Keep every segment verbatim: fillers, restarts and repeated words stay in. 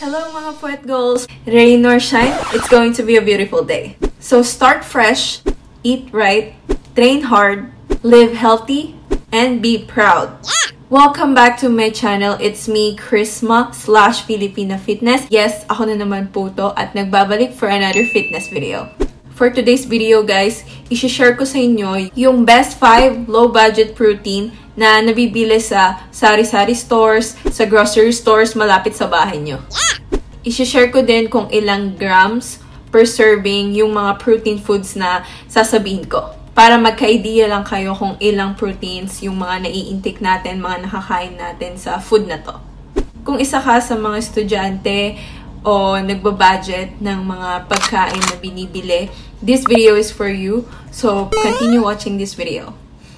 Hello mga P W E T goals! Rain or shine, it's going to be a beautiful day. So start fresh, eat right, train hard, live healthy, and be proud. Welcome back to my channel. It's me, Chrisma slash Filipina Fitness. Yes, ako na naman po to at nagbabalik for another fitness video. For today's video guys, isi-share ko sa inyo yung best five low-budget protein na nabibili sa sari-sari stores, sa grocery stores malapit sa bahay nyo. I-share ko din kung ilang grams per serving yung mga protein foods na sasabihin ko. Para magka-idea lang kayo kung ilang proteins yung mga nai-intake natin, mga nakakain natin sa food na to. Kung isa ka sa mga estudyante o nagbabudget ng mga pagkain na binibili, this video is for you. So, continue watching this video.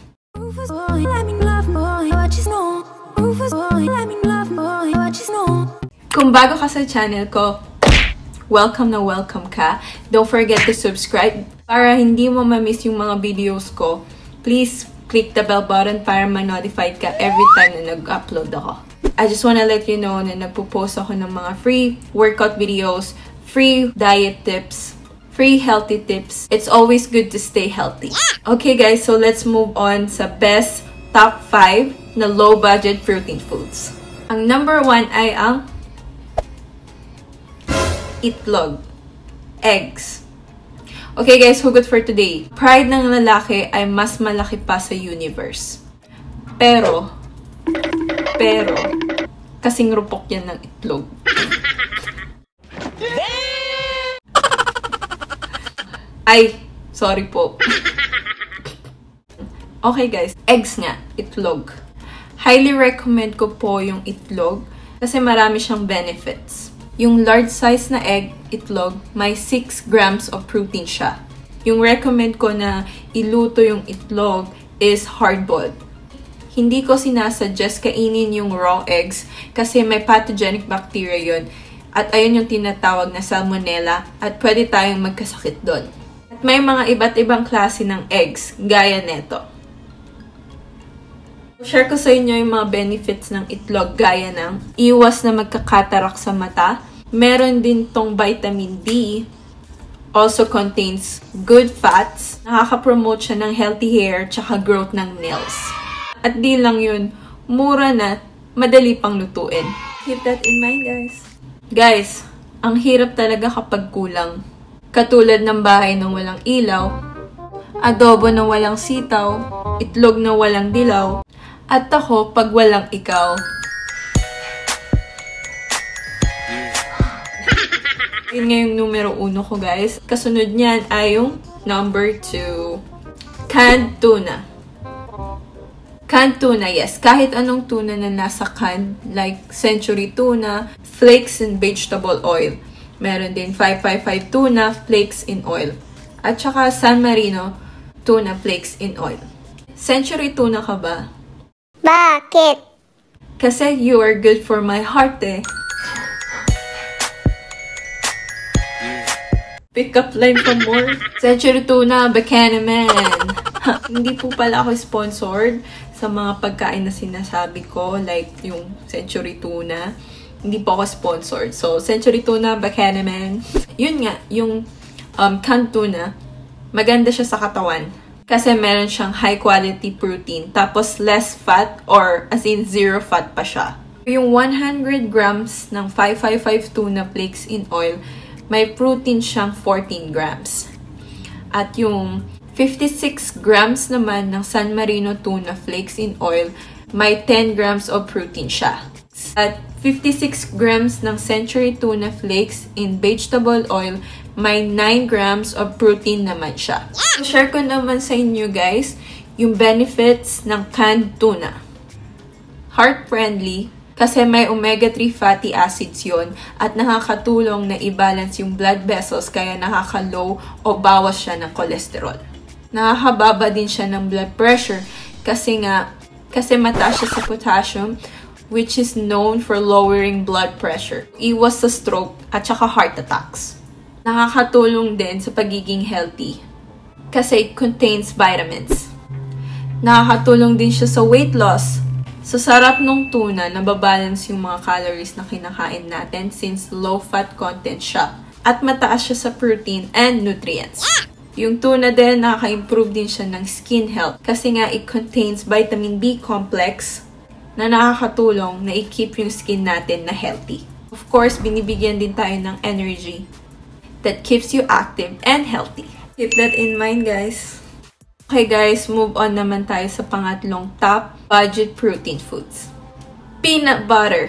Kung bago ka sa channel ko, welcome na welcome ka. Don't forget to subscribe para hindi mo ma-miss yung mga videos ko. Please click the bell button para ma-notified ka every time na nag-upload ako. I just wanna let you know na nagpo-post ako ng mga free workout videos, free diet tips, free healthy tips. It's always good to stay healthy. Okay guys, so let's move on sa best top five na low-budget protein foods. Ang number one ay ang itlog. Eggs. Okay guys, hugot for today. Pride ng lalaki ay mas malaki pa sa universe. Pero, pero, kasing rupok yan ng itlog. Ay, sorry po. Okay guys, eggs nga, itlog. Highly recommend ko po yung itlog kasi marami siyang benefits. Yung large size na egg, itlog, may six grams of protein siya. Yung recommend ko na iluto yung itlog is hard-boiled. Hindi ko sinasuggest kainin yung raw eggs kasi may pathogenic bacteria yun. At ayun yung tinatawag na salmonella at pwede tayong magkasakit doon. At may mga iba't ibang klase ng eggs, gaya neto. Share ko sa inyo yung mga benefits ng itlog gaya ng iwas na magkakatarak sa mata. Meron din tong vitamin D. Also contains good fats. Nakaka-promote siya ng healthy hair tsaka growth ng nails. At di lang yun, mura na, madali pang lutuin. Keep that in mind guys. Guys, ang hirap talaga kapag kulang. Katulad ng bahay na walang ilaw, adobo na walang sitaw, itlog na walang dilaw, at ako pag walang ikaw. Yun nga yung numero uno ko guys. Kasunod niyan ay yung number two. Canned tuna. Canned tuna, yes. Kahit anong tuna na nasa canned, like century tuna, flakes in vegetable oil. Meron din five five five tuna, flakes in oil. At saka San Marino, tuna flakes in oil. Century tuna ka ba? Bakit? Kasi you are good for my heart eh. Pick up line for more. Century tuna, baka naman. Hindi po pala ako sponsored sa mga pagkain na sinasabi ko. Like yung century tuna. Hindi po ako sponsored. So, century tuna, baka naman. Yun nga, yung um, canned tuna, maganda siya sa katawan. Kasi meron siyang high quality protein. Tapos less fat or as in zero fat pa siya. Yung one hundred grams ng five five five tuna flakes in oil, may protein siyang fourteen grams. At yung fifty-six grams naman ng San Marino tuna flakes in oil, may ten grams of protein siya. At fifty-six grams ng Century tuna flakes in vegetable oil, may nine grams of protein naman siya. So, share ko naman sa inyo guys yung benefits ng canned tuna. Heart-friendly kasi may omega three fatty acids yon at nakakatulong na i-balance yung blood vessels kaya nakaka-low o bawas siya ng cholesterol. Nakakababa din siya ng blood pressure kasi nga kasi mataas siya sa potassium which is known for lowering blood pressure. Iwas sa stroke at saka heart attacks. Nakakatulong din sa pagiging healthy kasi it contains vitamins. Nakakatulong din siya sa weight loss. So, sarap nung tuna, nababalance yung mga calories na kinakain natin since low-fat content siya. At mataas siya sa protein and nutrients. Yung tuna din, nakaka-improve din siya ng skin health kasi nga it contains vitamin B complex na nakakatulong na i-keep yung skin natin na healthy. Of course, binibigyan din tayo ng energy that keeps you active and healthy. Keep that in mind, guys. Okay guys, move on naman tayo sa pangatlong top budget protein foods. Peanut butter.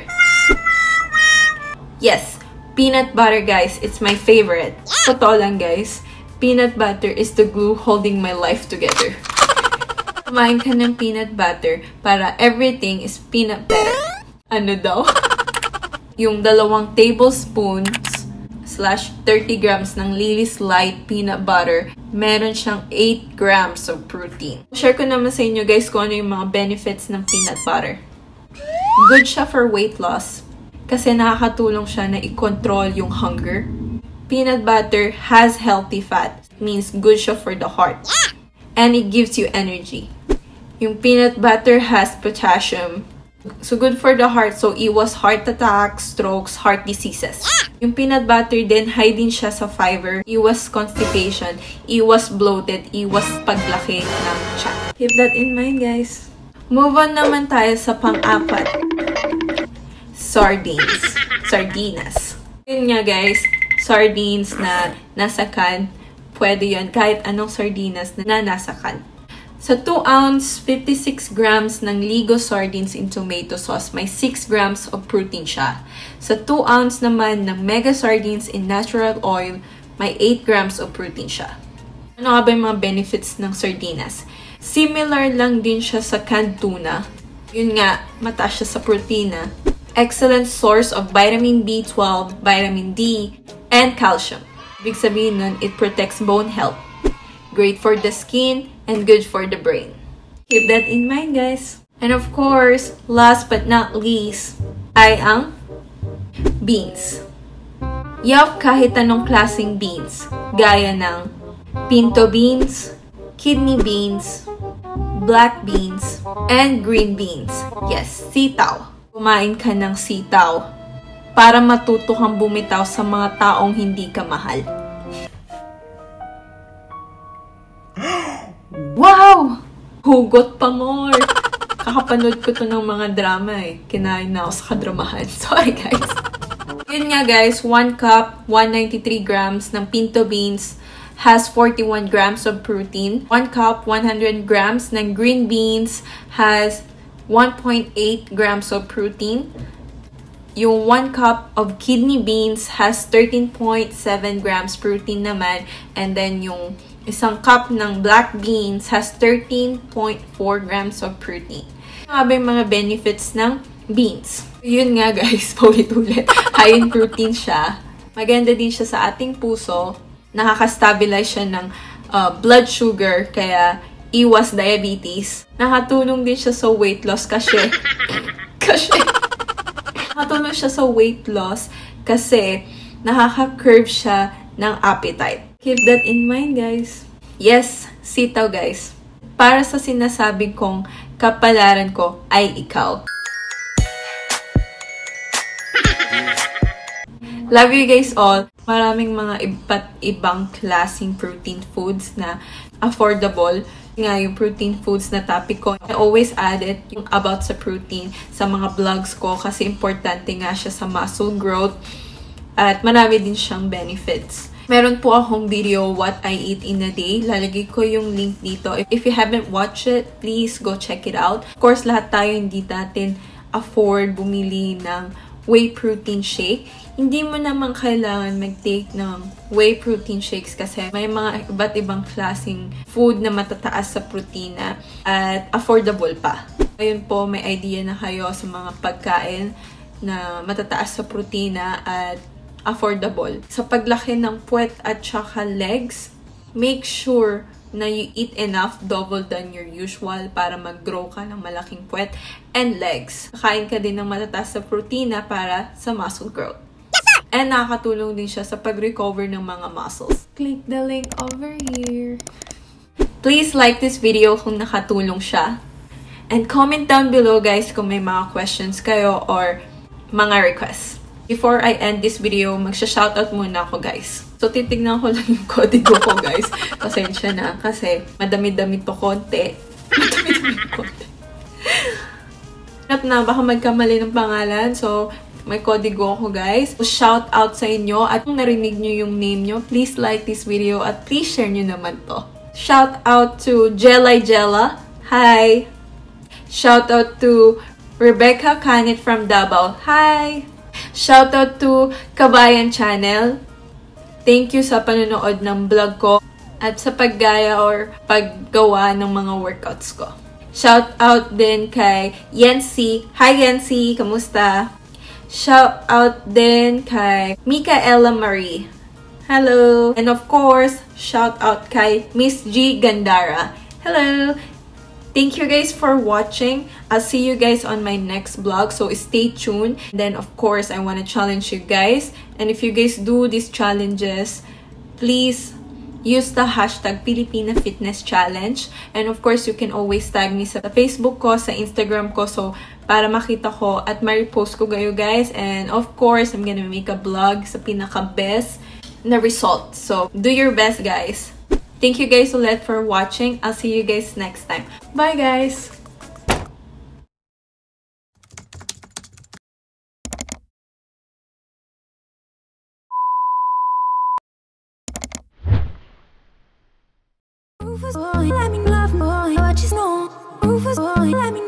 Yes, peanut butter guys, it's my favorite. Totoo lang guys, peanut butter is the glue holding my life together. Kumain ka ng peanut butter para everything is peanut butter. Ano daw? Yung dalawang tablespoons slash thirty grams ng Lily's Light peanut butter, meron siyang eight grams of protein. Share ko naman sa inyo guys kung ano yung mga benefits ng peanut butter. Good siya for weight loss kasi nakakatulong siya na i-control yung hunger. Peanut butter has healthy fat. It means good siya for the heart. And it gives you energy. Yung peanut butter has potassium. So, good for the heart. So, iwas heart attacks, strokes, heart diseases. Yung peanut butter din, high din siya sa fiber. Iwas constipation, iwas bloated, iwas paglaki ng tiyan. Keep that in mind, guys. Move on naman tayo sa pang-apat. Sardines. Sardinas. Yun nga, guys. Sardines na nasa can. Pwede yun kahit anong sardinas na nasa can. Sa two ounce, fifty-six grams ng Ligo sardines in tomato sauce, may six grams of protein siya. Sa two ounce naman ng Mega sardines in natural oil, may eight grams of protein siya. Ano nga ba yung mga benefits ng sardinas? Similar lang din siya sa canned tuna. Yun nga, mataas siya sa protina. Excellent source of vitamin B twelve, vitamin D, and calcium. Ibig sabihin nun, it protects bone health. Great for the skin, and good for the brain. Keep that in mind, guys. And of course, last but not least, ay ang beans. Yup, kahit anong klaseng beans. Gaya ng pinto beans, kidney beans, black beans, and green beans. Yes, sitaw. Kumain ka ng sitaw para matuto kang bumitaw sa mga taong hindi ka mahal. Wow! Hugot pa more! Kakapanood ko to ng mga drama eh. Kinain na ako sa kadramahan. Sorry guys. Yun nga guys, one cup, one hundred ninety-three grams ng pinto beans has forty-one grams of protein. one cup, one hundred grams ng green beans has one point eight grams of protein. Yung one cup of kidney beans has thirteen point seven grams protein naman. And then yung isang cup ng black beans has thirteen point four grams of protein. Ano ba yung mga benefits ng beans? Yun nga guys, paulit-ulit. High in protein siya. Maganda din siya sa ating puso. Nakaka-stabilize siya ng uh, blood sugar, kaya iwas diabetes. Nakatulong din siya sa weight loss kasi... kasi... nakatulong siya sa weight loss kasi nakaka-curve siya ng appetite. Keep that in mind, guys. Yes, sitaw, guys. Para sa sinasabi kong kapalaran ko ay ikaw. Love you guys all. Maraming mga iba't ibang klaseng protein foods na affordable. Nga yung protein foods na topic ko. I always add it yung about sa protein sa mga vlogs ko kasi importante nga siya sa muscle growth at marami din siyang benefits. Meron po akong video, What I Eat in a Day. Lalagay ko yung link dito. If you haven't watched it, please go check it out. Of course, lahat tayo hindi natin afford bumili ng whey protein shake. Hindi mo naman kailangan mag-take ng whey protein shakes kasi may mga iba't ibang klaseng food na matataas sa protina at affordable pa. Ayun po, may idea na kayo sa mga pagkain na matataas sa protina at affordable. Sa paglaki ng puwet at saka legs, make sure na you eat enough, double than your usual para mag-grow ka ng malaking puwet and legs. Kain ka din ng matataas sa protina para sa muscle growth. And nakakatulong din siya sa pag-recover ng mga muscles. Click the link over here. Please like this video kung nakatulong siya. And comment down below guys kung may mga questions kayo or mga requests. Before I end this video, magsha-shoutout muna ako guys. So titignan ko lang yung kodigo ko guys. Pasensya na kasi madami-dami to konti. Madami-dami konti. Hanap na, baka magkamali ng pangalan. So, may kodigo ako guys. So, shout out sa inyo. At kung narinig nyo yung name nyo, please like this video at please share nyo naman to. Shout out to Jelly Jella. Hi! Shout out to Rebecca Canet from Davao. Hi! Shout out to Kabayan Channel. Thank you sa panonood ng vlog ko at sa paggaya or paggawa ng mga workouts ko. Shout out din kay Yancy. Hi Yancy! Kamusta? Shout out din kay Micaela Marie. Hello! And of course, shout out kay Miss G Gandara. Hello! Thank you guys for watching. I'll see you guys on my next vlog. So stay tuned. And then of course, I want to challenge you guys. And if you guys do these challenges, please use the hashtag Filipina Fitness Challenge. And of course, you can always tag me sa Facebook ko, sa Instagram ko. So, para makita ko at ma-repost ko kayo guys. And of course, I'm gonna make a vlog sa pinaka-best na result. So, do your best guys. Thank you guys ulit for watching. I'll see you guys next time. Bye guys! Let me love more, what you know. Let me